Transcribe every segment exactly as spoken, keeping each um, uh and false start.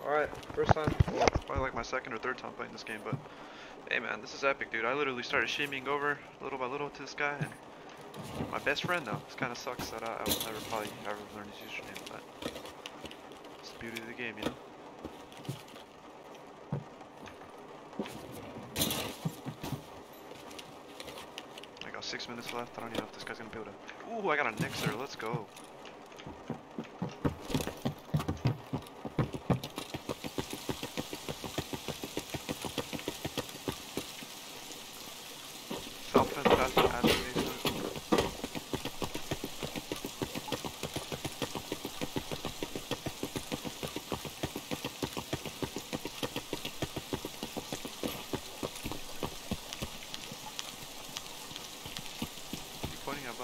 Alright, first time. It's probably like my second or third time playing this game, but hey man, this is epic, dude. I literally started shimmying over little by little to this guy, and my best friend though. This kind of sucks that I, I will never probably ever learn his username, but it's the beauty of the game, you know? I got six minutes left. I don't even know if this guy's gonna be able to. Ooh, I got a Nixer. Let's go. South fence pass to admin basement. You pointing at, bud?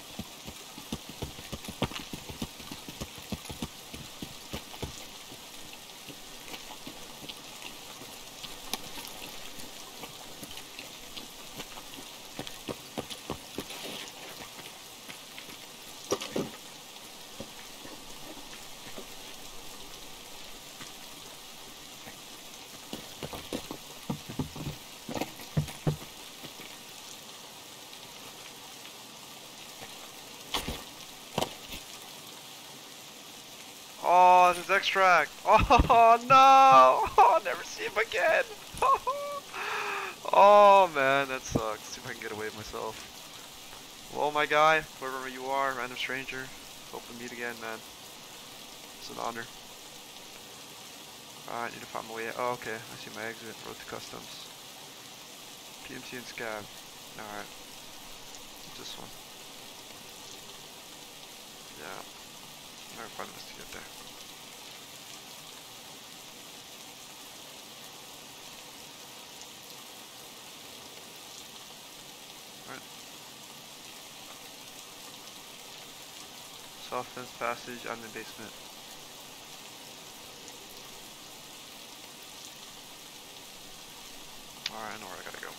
Oh, this is extract. Oh no! Oh, I'll never see him again. Oh man, that sucks. See if I can get away with myself. Well, my guy, wherever you are, random stranger, hope to meet again, man. It's an honor. Alright, need to find my way out. Oh, okay, I see my exit. Road to customs. P M C and scab. Alright. This one. Yeah. I have five minutes to get there. Alright. Soft fence passage, I'm in the basement. Alright, I know where I gotta go.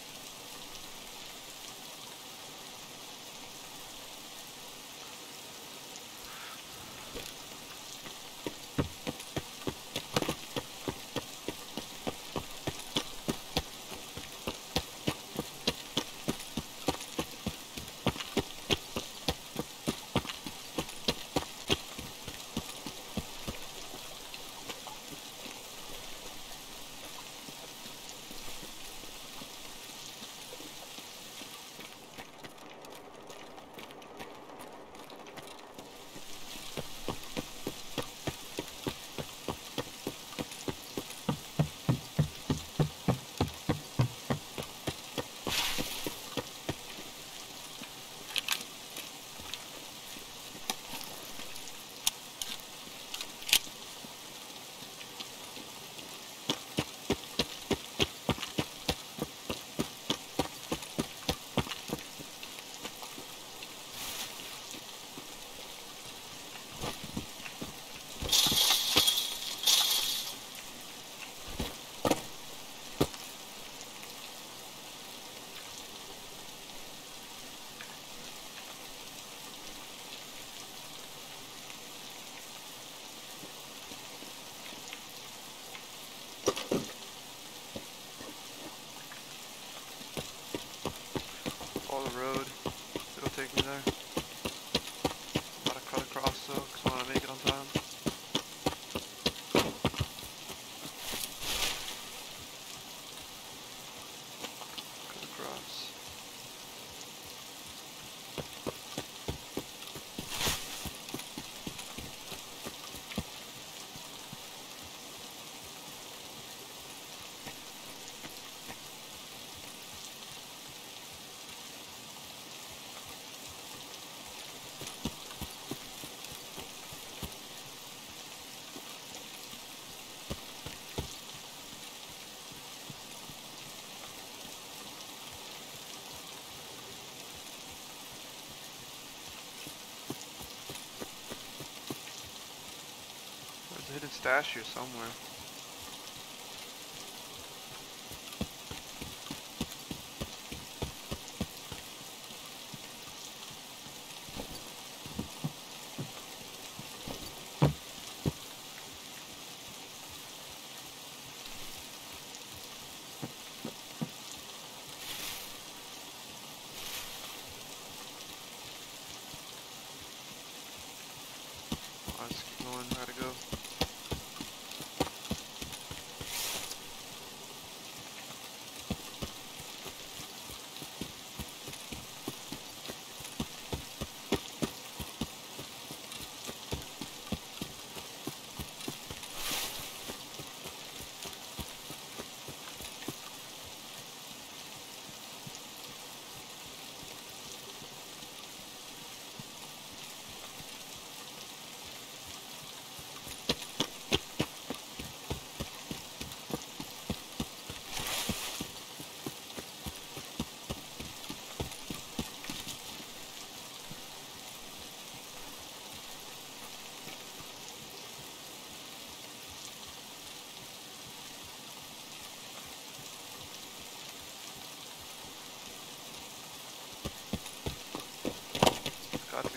Follow the road. It'll take me there. Gotta cut across though, cause I wanna make it on time. Cut across. There's a hidden stash here somewhere.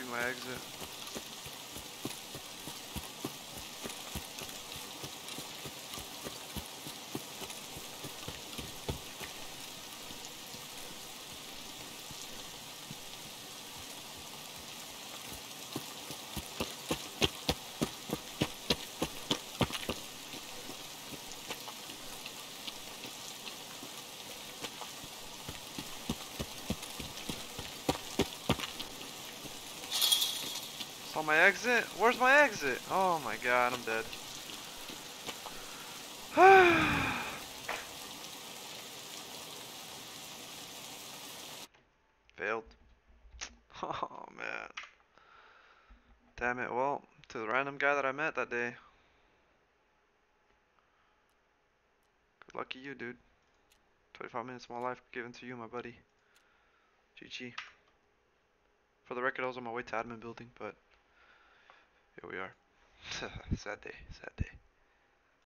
my exit. Saw my exit? Where's my exit? Oh my god, I'm dead. Failed. Oh man. Damn it, well, to the random guy that I met that day. Good lucky you, dude. twenty-five minutes of my life given to you, my buddy. G G. For the record, I was on my way to admin building, but here we are. Sad day, sad day.